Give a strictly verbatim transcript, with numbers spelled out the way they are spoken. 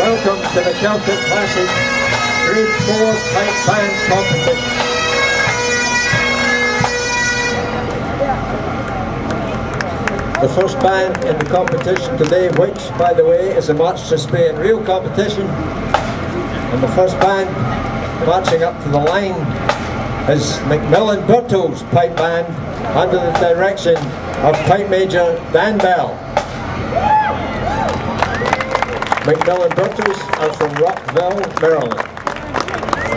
Welcome to the Celtic Classic Grade four Pipe Band Competition. The first band in the competition today, which, by the way, is a March to Spain real competition. And the first band marching up to the line is Macmillan Birtles Pipe Band under the direction of Pipe Major Dan Bell. Macmillan Birtles are from Rockville, Maryland.